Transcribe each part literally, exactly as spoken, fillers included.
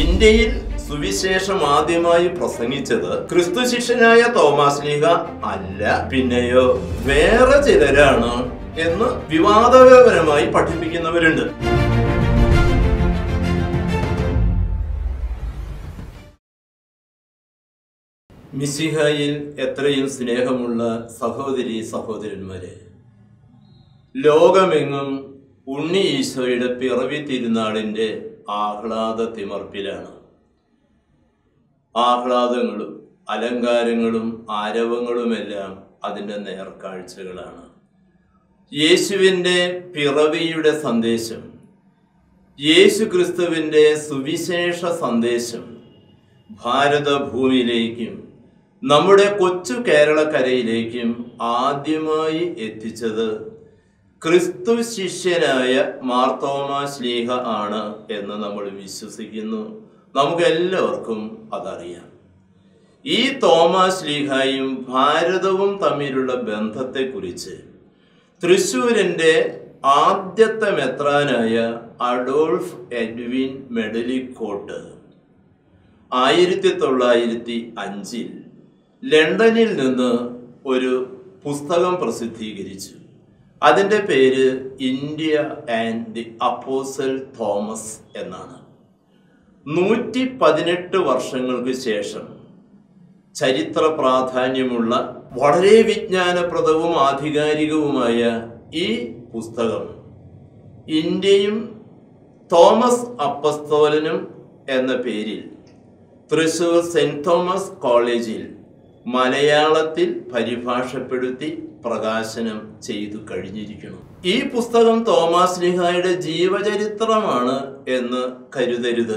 ഇന്ത്യയിൽ സുവിശേഷം ആദ്യമായി പ്രസംഗിച്ചത് ക്രിസ്തു ശിഷ്യനായ തോമാസ് ലീഹ അല്ല, പിന്നെയോ വേറെ ചിലരാണ് എന്ന് വിവാദപരമായി പഠിപ്പിക്കുന്നവരുണ്ട്. മിശിഹായിൽ എത്രയും സ്നേഹമുള്ള സഹോദരി സഹോദരന്മാരെ, ലോകമെങ്ങും ഉണ്ണി ഈശോയുടെ പിറവി തിരുനാളിൻ്റെ ആഹ്ലാദ തിമർപ്പിലാണ്. ആഹ്ലാദങ്ങളും അലങ്കാരങ്ങളും ആരവങ്ങളുമെല്ലാം അതിൻ്റെ നേർക്കാഴ്ചകളാണ്. യേശുവിൻ്റെ പിറവിയുടെ സന്ദേശം, യേശു ക്രിസ്തുവിൻ്റെ സുവിശേഷ സന്ദേശം ഭാരതഭൂമിയിലേക്കും നമ്മുടെ കൊച്ചു കേരളക്കരയിലേക്കും ആദ്യമായി എത്തിച്ചത് ക്രിസ്തു ശിഷ്യനായ മാർത്തോമാ ശ്ലീഹ ആണ് എന്ന് നമ്മൾ വിശ്വസിക്കുന്നു. നമുക്കെല്ലാവർക്കും അതറിയാം. ഈ തോമാ ശ്ലീഹായും ഭാരതവും തമ്മിലുള്ള ബന്ധത്തെക്കുറിച്ച് തൃശ്ശൂരിൻ്റെ ആദ്യത്തെ മെത്രാനായ അഡോൾഫ് എഡ്വിൻ മെഡലിക്കോട്ട് ആയിരത്തി തൊള്ളായിരത്തി അഞ്ചിൽ ലണ്ടനിൽ നിന്ന് ഒരു പുസ്തകം പ്രസിദ്ധീകരിച്ചു. അതിൻ്റെ പേര് India and the apostle Thomas എന്നാണ്. നൂറ്റി പതിനെട്ട് വർഷങ്ങൾക്ക് ശേഷം ചരിത്ര പ്രാധാന്യമുള്ള വളരെ വിജ്ഞാനപ്രദവും ആധികാരികവുമായ ഈ പുസ്തകം ഇന്ത്യയും തോമസ് അപ്പസ്തോലനും എന്ന പേരിൽ തൃശൂർ സെന്റ് തോമസ് കോളേജിൽ മലയാളത്തിൽ പരിഭാഷപ്പെടുത്തി പ്രകാശനം ചെയ്തു കഴിഞ്ഞിരിക്കുന്നു. ഈ പുസ്തകം തോമാസ് ലീഹായുടെ ജീവചരിത്രമാണ് എന്ന് കരുതരുത്.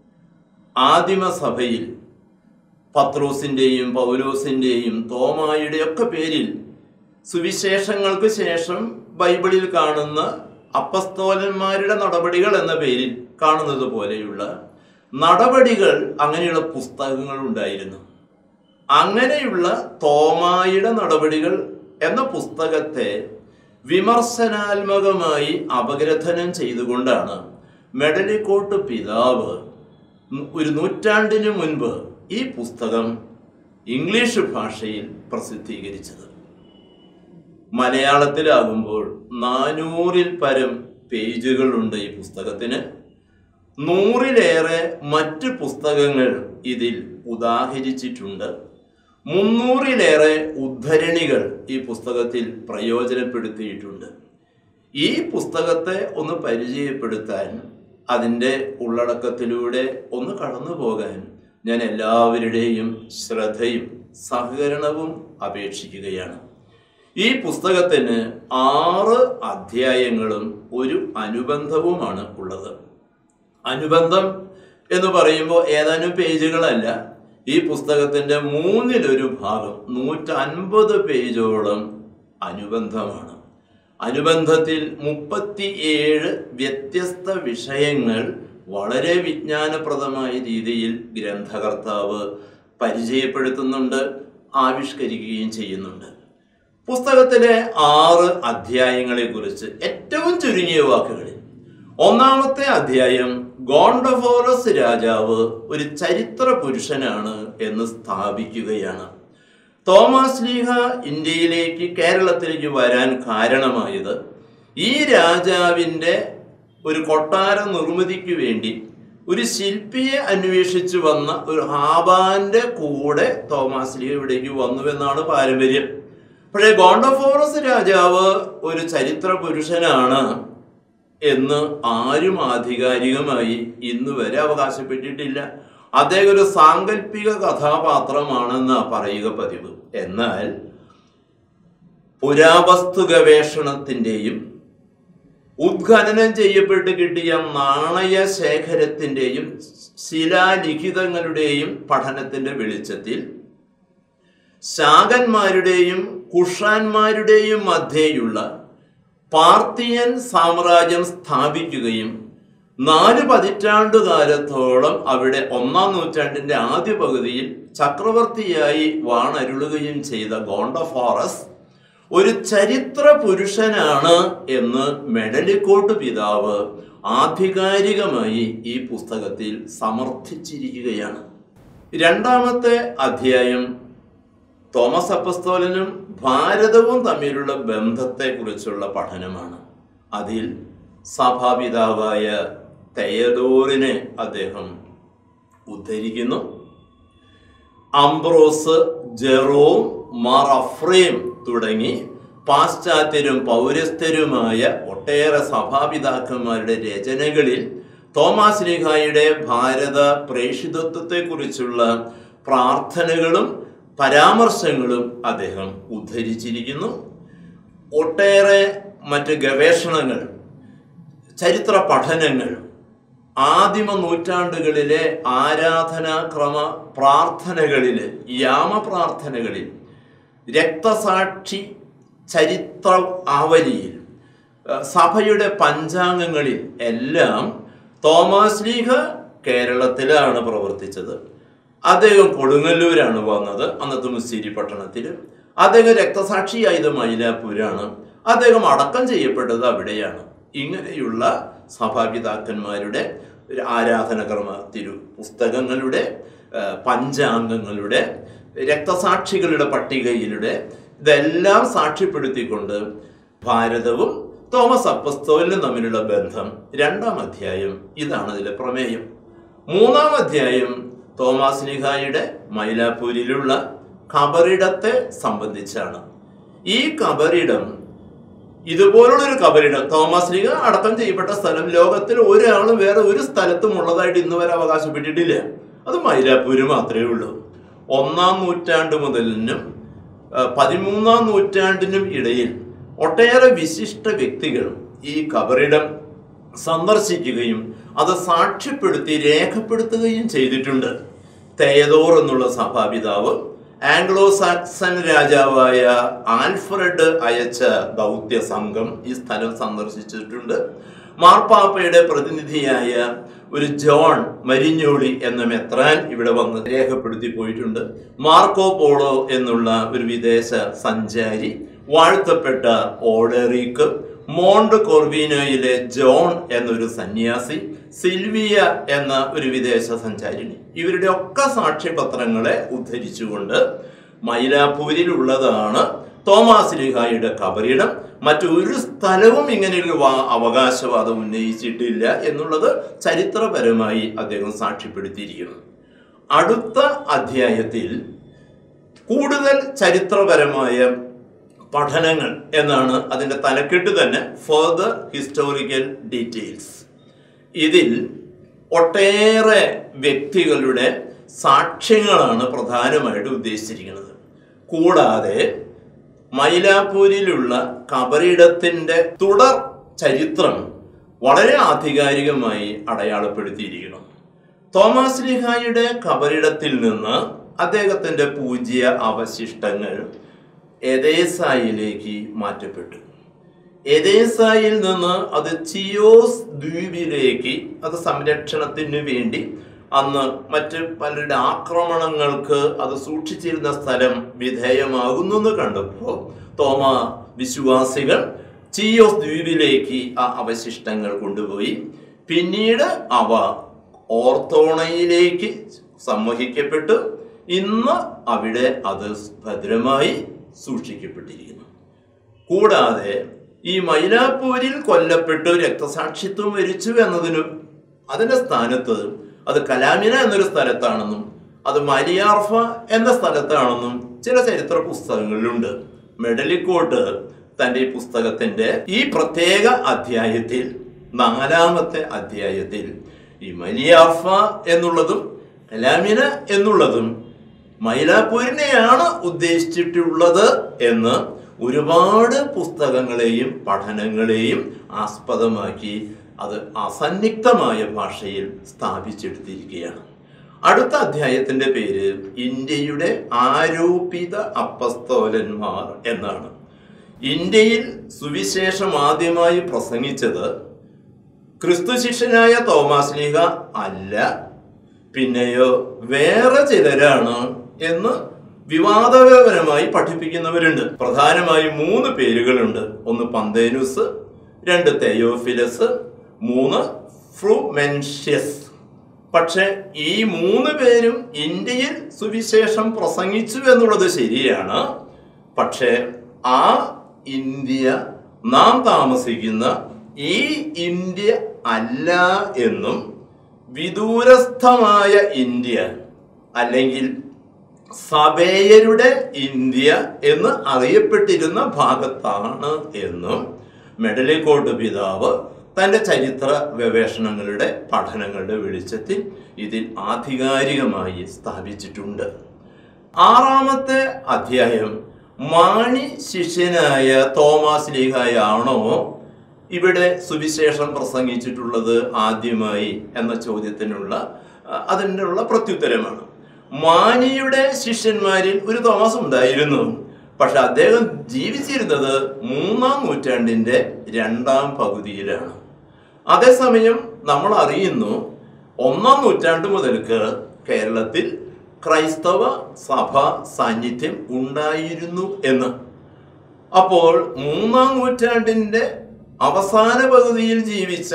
ആദിമസഭയിൽ പത്രോസിൻ്റെയും പൗലോസിൻ്റെയും തോമായുടെ ഒക്കെ പേരിൽ സുവിശേഷങ്ങൾക്ക് ശേഷം ബൈബിളിൽ കാണുന്ന അപ്പസ്തോലന്മാരുടെ നടപടികൾ എന്ന പേരിൽ കാണുന്നത് പോലെയുള്ള നടപടികൾ, അങ്ങനെയുള്ള പുസ്തകങ്ങൾ ഉണ്ടായിരുന്നു. അങ്ങനെയുള്ള തോമായുടെ നടപടികൾ എന്ന പുസ്തകത്തെ വിമർശനാത്മകമായി അപഗ്രഥനം ചെയ്തുകൊണ്ടാണ് മെഡലിക്കോട്ട് പിതാവ് ഒരു നൂറ്റാണ്ടിന് മുൻപ് ഈ പുസ്തകം ഇംഗ്ലീഷ് ഭാഷയിൽ പ്രസിദ്ധീകരിച്ചത്. മലയാളത്തിലാകുമ്പോൾ നാനൂറിൽ പരം പേജുകളുണ്ട് ഈ പുസ്തകത്തിന്. നൂറിലേറെ മറ്റ് പുസ്തകങ്ങൾ ഇതിൽ ഉദാഹരിച്ചിട്ടുണ്ട്. മുന്നൂറിലേറെ ഉദ്ധരണികൾ ഈ പുസ്തകത്തിൽ പ്രയോജനപ്പെടുത്തിയിട്ടുണ്ട്. ഈ പുസ്തകത്തെ ഒന്ന് പരിചയപ്പെടുത്താൻ, അതിൻ്റെ ഉള്ളടക്കത്തിലൂടെ ഒന്ന് കടന്നു പോകാൻ ഞാൻ എല്ലാവരുടെയും ശ്രദ്ധയും സഹകരണവും അപേക്ഷിക്കുകയാണ്. ഈ പുസ്തകത്തിന് ആറ് അധ്യായങ്ങളും ഒരു അനുബന്ധവുമാണ് ഉള്ളത്. അനുബന്ധം എന്ന് പറയുമ്പോൾ ഏതാനും പേജുകളല്ല. ഈ പുസ്തകത്തിൻ്റെ മൂന്നിലൊരു ഭാഗം, നൂറ്റൻപത് പേജോളം അനുബന്ധമാണ്. അനുബന്ധത്തിൽ മുപ്പത്തി ഏഴ് വ്യത്യസ്ത വിഷയങ്ങൾ വളരെ വിജ്ഞാനപ്രദമായ രീതിയിൽ ഗ്രന്ഥകർത്താവ് പരിചയപ്പെടുത്തുന്നുണ്ട്, ആവിഷ്കരിക്കുകയും ചെയ്യുന്നുണ്ട്. പുസ്തകത്തിലെ ആറ് അധ്യായങ്ങളെക്കുറിച്ച് ഏറ്റവും ചുരുങ്ങിയ വാക്കുകളിൽ, ഒന്നാമത്തെ അധ്യായം ഗോണ്ടഫോറസ് രാജാവ് ഒരു ചരിത്ര പുരുഷനാണ് എന്ന് സ്ഥാപിക്കുകയാണ്. തോമാസ് ലീഹ ഇന്ത്യയിലേക്ക്, കേരളത്തിലേക്ക് വരാൻ കാരണമായത് ഈ രാജാവിൻ്റെ ഒരു കൊട്ടാര നിർമ്മിതിക്ക് വേണ്ടി ഒരു ശില്പിയെ അന്വേഷിച്ചു വന്ന ഒരു ഹാബാന്റെ കൂടെ തോമാസ് ലീഹ ഇവിടേക്ക് വന്നുവെന്നാണ് പാരമ്പര്യം. പക്ഷേ ഗോണ്ടഫോറസ് രാജാവ് ഒരു ചരിത്ര പുരുഷനാണ് എന്ന് ആരും ആധികാരികമായി ഇന്ന് വരെ അവകാശപ്പെട്ടിട്ടില്ല. അദ്ദേഹം ഒരു സാങ്കല്പിക കഥാപാത്രമാണെന്ന് പറയുക പതിവ്. എന്നാൽ പുരാവസ്തു ഗവേഷണത്തിൻ്റെയും ഉദ്ഖനനം ചെയ്യപ്പെട്ട് കിട്ടിയ നാണയ ശേഖരത്തിൻ്റെയും ശിലാലിഖിതങ്ങളുടെയും പഠനത്തിൻ്റെ വെളിച്ചത്തിൽ ശാകന്മാരുടെയും കുഷാന്മാരുടെയും മധ്യേയുള്ള പാർത്തിയൻ സാമ്രാജ്യം സ്ഥാപിക്കുകയും നാല് പതിറ്റാണ്ടു കാലത്തോളം അവിടെ ഒന്നാം നൂറ്റാണ്ടിൻ്റെ ആദ്യ പകുതിയിൽ ചക്രവർത്തിയായി വാണരുളുകയും ചെയ്ത ഗോണ്ടഫോറസ് ഒരു ചരിത്ര പുരുഷനാണ് എന്ന് മെഡലിക്കോട്ട് പിതാവ് ആധികാരികമായി ഈ പുസ്തകത്തിൽ സമർത്ഥിച്ചിരിക്കുകയാണ്. രണ്ടാമത്തെ അധ്യായം തോമസ് അപ്പസ്തോലനും ഭാരതവും തമ്മിലുള്ള ബന്ധത്തെക്കുറിച്ചുള്ള പഠനമാണ്. അതിൽ സഭാപിതാവായ തെയദോറിനെ അദ്ദേഹം ഉദ്ധരിക്കുന്നു. അംബ്രോസ്, ജെറോം, മാർ അഫ്രേം തുടങ്ങി പാശ്ചാത്യരും പൗരസ്ഥരുമായ ഒട്ടേറെ സഭാപിതാക്കന്മാരുടെ രചനകളിൽ തോമാസ് ശ്ലീഹായുടെ ഭാരത പ്രേഷിതത്വത്തെക്കുറിച്ചുള്ള പ്രാർത്ഥനകളും പരാമർശങ്ങളും അദ്ദേഹം ഉദ്ധരിച്ചിരിക്കുന്നു. ഒട്ടേറെ മറ്റ് ഗവേഷണങ്ങൾ, ചരിത്ര പഠനങ്ങൾ, ആദിമ നൂറ്റാണ്ടുകളിലെ ആരാധനാക്രമ പ്രാർത്ഥനകളിൽ, യാമപ്രാർത്ഥനകളിൽ, രക്തസാക്ഷി ചരിത്ര ആവലിയിൽ, സഭയുടെ പഞ്ചാംഗങ്ങളിൽ എല്ലാം തോമാസ് ശ്ലീഹ കേരളത്തിലാണ് പ്രവർത്തിച്ചത്. അദ്ദേഹം കൊടുങ്ങല്ലൂരാണ് വന്നത്, അന്നത്തെ മുസ്സിരി പട്ടണത്തിൽ. അദ്ദേഹം രക്തസാക്ഷിയായത് മൈലാപ്പൂരാണ്. അദ്ദേഹം അടക്കം ചെയ്യപ്പെട്ടത് അവിടെയാണ്. ഇങ്ങനെയുള്ള സഭാപിതാക്കന്മാരുടെ ആരാധനക്രമ തിരു പുസ്തകങ്ങളുടെ, പഞ്ചാംഗങ്ങളുടെ, രക്തസാക്ഷികളുടെ പട്ടികയിലൂടെ ഇതെല്ലാം സാക്ഷ്യപ്പെടുത്തിക്കൊണ്ട് ഭാരതവും തോമസ് അപ്പസ്തോലനും തമ്മിലുള്ള ബന്ധം രണ്ടാം അധ്യായം ഇതാണ് അതിലെ പ്രമേയം. മൂന്നാം അധ്യായം തോമാസ് ശ്ലീഹായുടെ മൈലാപ്പൂരിലുള്ള കബറിടത്തെ സംബന്ധിച്ചാണ്. ഈ കബറിടം ഇതുപോലുള്ളൊരു കബറിടം, തോമാസ് ശ്ലീഹ അടക്കം ചെയ്യപ്പെട്ട സ്ഥലം ലോകത്തിൽ ഒരാളും വേറെ ഒരു സ്ഥലത്തും ഉള്ളതായിട്ട് ഇന്ന് വരെ അവകാശപ്പെട്ടിട്ടില്ല. അത് മൈലാപ്പൂര് മാത്രമേ ഉള്ളൂ. ഒന്നാം നൂറ്റാണ്ട് മുതലിനും പതിമൂന്നാം നൂറ്റാണ്ടിനും ഇടയിൽ ഒട്ടേറെ വിശിഷ്ട വ്യക്തികൾ ഈ കബറിടം സന്ദർശിക്കുകയും അത് സാക്ഷ്യപ്പെടുത്തി രേഖപ്പെടുത്തുകയും ചെയ്തിട്ടുണ്ട്. തെയദോർ എന്നുള്ള സഭാപിതാവ് ആംഗ്ലോ സാക്സൺ രാജാവായ ആൽഫ്രഡ് അയച്ച ദൗത്യ സംഘം ഈ സ്ഥലം സന്ദർശിച്ചിട്ടുണ്ട്. മാർപ്പാപ്പയുടെ പ്രതിനിധിയായ ഒരു ജോൺ മരിഞ്ഞോളി എന്ന മെത്രാൻ ഇവിടെ വന്ന് രേഖപ്പെടുത്തി പോയിട്ടുണ്ട്. മാർക്കോ പോളോ എന്നുള്ള ഒരു വിദേശ സഞ്ചാരി, വാഴ്ത്തപ്പെട്ട ഓഡറിക്ക്, മോണ്ട് കോർവിനോയിലെ ജോൺ എന്നൊരു സന്യാസി, സിൽവിയ എന്ന ഒരു വിദേശ സഞ്ചാരിണി, ഇവരുടെ ഒക്കെ സാക്ഷ്യപത്രങ്ങളെ ഉദ്ധരിച്ചുകൊണ്ട് മൈലാപ്പൂരിലുള്ളതാണ് തോമാസ് ശ്ലീഹായുടെ കബറിടം, മറ്റൊരു സ്ഥലവും ഇങ്ങനെയൊരു അവകാശവാദം ഉന്നയിച്ചിട്ടില്ല എന്നുള്ളത് ചരിത്രപരമായി അദ്ദേഹം സാക്ഷ്യപ്പെടുത്തിയിരിക്കുന്നു. അടുത്ത അധ്യായത്തിൽ കൂടുതൽ ചരിത്രപരമായ പഠനങ്ങൾ എന്നാണ് അതിൻ്റെ തലക്കെട്ട് തന്നെ, ഫർദർ ഹിസ്റ്റോറിക്കൽ ഡീറ്റെയിൽസ്. ഇതിൽ ഒട്ടേറെ വ്യക്തികളുടെ സാക്ഷ്യങ്ങളാണ് പ്രധാനമായിട്ട് ഉദ്ദേശിച്ചിരിക്കുന്നത്. കൂടാതെ മൈലാപ്പൂരിലുള്ള കബറിടത്തിൻ്റെ തുടർ ചരിത്രം വളരെ ആധികാരികമായി അടയാളപ്പെടുത്തിയിരിക്കുന്നു. തോമാസ് ശ്ലീഹായുടെ കബറിടത്തിൽ നിന്ന് അദ്ദേഹത്തിൻ്റെ പൂജ്യ അവശിഷ്ടങ്ങൾ എദേസായിലേക്ക് മാറ്റപ്പെട്ടു. എദേസായിൽ നിന്ന് അത് ചിയോസ് ദ്വീപിലേക്ക്, അത് സംരക്ഷണത്തിന് വേണ്ടി അന്ന് മറ്റ് പലരുടെ ആക്രമണങ്ങൾക്ക് അത് സൂക്ഷിച്ചിരുന്ന സ്ഥലം വിധേയമാകുന്നു എന്ന് കണ്ടപ്പോൾ തോമ വിശ്വാസികൾ ചിയോസ് ദ്വീപിലേക്ക് ആ അവശിഷ്ടങ്ങൾ കൊണ്ടുപോയി. പിന്നീട് അവ ഓർത്തോണയിലേക്ക് സംവഹിക്കപ്പെട്ടു. ഇന്ന് അവിടെ അത് ഭദ്രമായി സൂക്ഷിക്കപ്പെട്ടിരിക്കുന്നു. കൂടാതെ ഈ മൈലാപ്പൂരിൽ കൊല്ലപ്പെട്ടു രക്തസാക്ഷിത്വം വരിച്ചു എന്നതിനും അതിൻ്റെ സ്ഥാനത്ത് അത് കലാമിന എന്നൊരു സ്ഥലത്താണെന്നും അത് മരിയാർഫ എന്ന സ്ഥലത്താണെന്നും ചില ചരിത്ര പുസ്തകങ്ങളിലുണ്ട്. മെഡലിക്കോട്ട് തൻ്റെ ഈ പുസ്തകത്തിൻ്റെ ഈ പ്രത്യേക അധ്യായത്തിൽ, നാലാമത്തെ അധ്യായത്തിൽ, ഈ മരിയാർഫ എന്നുള്ളതും കലാമിന എന്നുള്ളതും മൈലാപ്പൂരിനെയാണ് ഉദ്ദേശിച്ചിട്ടുള്ളത് എന്ന് ഒരുപാട് പുസ്തകങ്ങളെയും പഠനങ്ങളെയും ആസ്പദമാക്കി അത് അസന്നിഗ്ധമായ ഭാഷയിൽ സ്ഥാപിച്ചെടുത്തിരിക്കുകയാണ്. അടുത്ത അധ്യായത്തിൻ്റെ പേര് ഇന്ത്യയുടെ ആരോപിത അപ്പസ്തോലന്മാർ എന്നാണ്. ഇന്ത്യയിൽ സുവിശേഷം ആദ്യമായി പ്രസംഗിച്ചത് ക്രിസ്തു ശിഷ്യനായ തോമാസ് ശ്ലീഹ അല്ല, പിന്നെയോ വേറെ ചിലരാണ് എന്ന് വിവാദപരമായി പഠിപ്പിക്കുന്നവരുണ്ട്. പ്രധാനമായും മൂന്ന് പേരുകളുണ്ട്. ഒന്ന് പന്തേനുസ്, രണ്ട് തെയോഫിലസ്, മൂന്ന് ഫ്രൂമെൻഷ്യസ്. പക്ഷെ ഈ മൂന്ന് പേരും ഇന്ത്യയിൽ സുവിശേഷം പ്രസംഗിച്ചു എന്നുള്ളത് ശരിയാണ്. പക്ഷെ ആ ഇന്ത്യ നാം താമസിക്കുന്ന ഈ ഇന്ത്യ അല്ല എന്നും വിദൂരസ്ഥമായ ഇന്ത്യ അല്ലെങ്കിൽ സബേയരുടെ ഇന്ത്യ എന്ന് അറിയപ്പെട്ടിരുന്ന ഭാഗത്താണ് എന്നും മെഡലിക്കോട്ട് പിതാവ് തൻ്റെ ചരിത്ര ഗവേഷണങ്ങളുടെ പഠനങ്ങളുടെ വെളിച്ചത്തിൽ ഇതിൽ ആധികാരികമായി സ്ഥാപിച്ചിട്ടുണ്ട്. ആറാമത്തെ അധ്യായം മാണി ശിഷ്യനായ തോമാസ് ലീഹായാണോ ഇവിടെ സുവിശേഷം പ്രസംഗിച്ചിട്ടുള്ളത് ആദ്യമായി എന്ന ചോദ്യത്തിനുള്ള അതിനുള്ള പ്രത്യുത്തരമാണ്. മാനിയുടെ ശിഷ്യന്മാരിൽ ഒരു തോമസ് ഉണ്ടായിരുന്നു. പക്ഷെ അദ്ദേഹം ജീവിച്ചിരുന്നത് മൂന്നാം നൂറ്റാണ്ടിൻ്റെ രണ്ടാം പകുതിയിലാണ്. അതേസമയം നമ്മൾ അറിയുന്നു ഒന്നാം നൂറ്റാണ്ട് മുതൽക്ക് കേരളത്തിൽ ക്രൈസ്തവ സഭ സാന്നിധ്യം ഉണ്ടായിരുന്നു എന്ന്. അപ്പോൾ മൂന്നാം നൂറ്റാണ്ടിൻ്റെ അവസാന പകുതിയിൽ ജീവിച്ച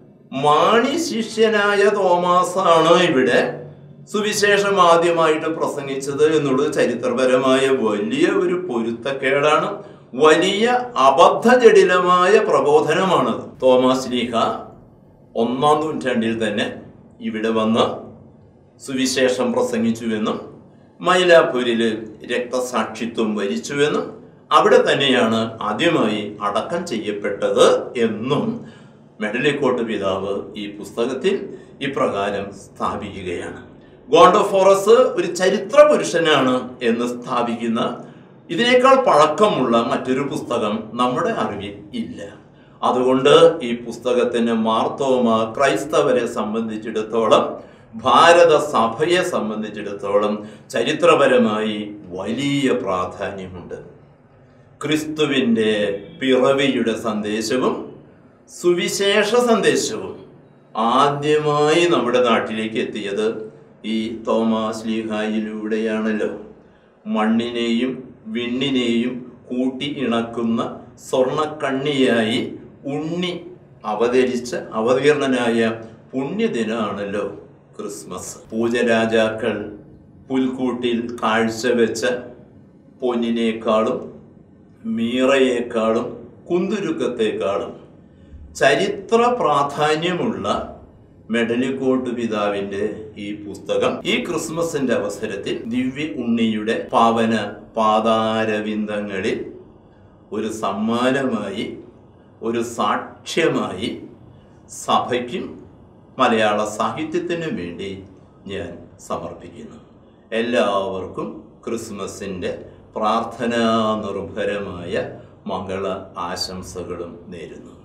മാണി ശിഷ്യനായ തോമാസാണ് ഇവിടെ സുവിശേഷം ആദ്യമായിട്ട് പ്രസംഗിച്ചത് എന്നുള്ളത് ചരിത്രപരമായ വലിയ ഒരു പൊരുത്തക്കേടാണ്. വലിയ അബദ്ധജടിലമായ പ്രബോധനമാണത്. തോമാസ് ലീഹ ഒന്നാം നൂറ്റാണ്ടിൽ തന്നെ ഇവിടെ വന്ന് സുവിശേഷം പ്രസംഗിച്ചുവെന്നും മൈലാപ്പൂരിൽ രക്തസാക്ഷിത്വം വരിച്ചുവെന്നും അവിടെ തന്നെയാണ് ആദ്യമായി അടക്കം ചെയ്യപ്പെട്ടത് എന്നും മെഡലിക്കോട്ട് പിതാവ് ഈ പുസ്തകത്തിൽ ഇപ്രകാരം സ്ഥാപിക്കുകയാണ്. ഗോണ്ടോഫോറസ് ഒരു ചരിത്ര പുരുഷനാണ് എന്ന് സ്ഥാപിക്കുന്ന ഇതിനേക്കാൾ പഴക്കമുള്ള മറ്റൊരു പുസ്തകം നമ്മുടെ അറിവിൽ ഇല്ല. അതുകൊണ്ട് ഈ പുസ്തകത്തിന് മാർത്തോമ ക്രൈസ്തവരെ സംബന്ധിച്ചിടത്തോളം, ഭാരത സഭയെ സംബന്ധിച്ചിടത്തോളം ചരിത്രപരമായി വലിയ പ്രാധാന്യമുണ്ട്. ക്രിസ്തുവിൻ്റെ പിറവിയുടെ സന്ദേശവും സുവിശേഷ സന്ദേശവും ആദ്യമായി നമ്മുടെ നാട്ടിലേക്ക് എത്തിയത് ഈ തോമാസ് ലീഹായിലൂടെയാണല്ലോ. മണ്ണിനെയും വിണ്ണിനെയും കൂട്ടി ഇണക്കുന്ന സ്വർണക്കണ്ണിയായി ഉണ്ണി അവതരിച്ച അവതീർണനായ പുണ്യദിനമാണല്ലോ ക്രിസ്മസ്. പൂജരാജാക്കൾ പുൽക്കൂട്ടിൽ കാഴ്ചവെച്ച പൊന്നിനേക്കാളും മീറയേക്കാളും കുന്തുരുക്കത്തേക്കാളും ചരിത്ര പ്രാധാന്യമുള്ള മെഡലിക്കോട്ട് പിതാവിന്റെ ഈ പുസ്തകം ഈ ക്രിസ്മസിന്റെ അവസരത്തിൽ ദിവ്യ ഉണ്ണിയുടെ പാവന പാദാരവിന്ദങ്ങളിൽ ഒരു സമ്മാനമായി, ഒരു സാക്ഷ്യമായി സഭയ്ക്കും മലയാള സാഹിത്യത്തിനും വേണ്ടി ഞാൻ സമർപ്പിക്കുന്നു. എല്ലാവർക്കും ക്രിസ്മസിൻ്റെ പ്രാർത്ഥനാ നിർഭരമായ മംഗള ആശംസകളും നേരുന്നു.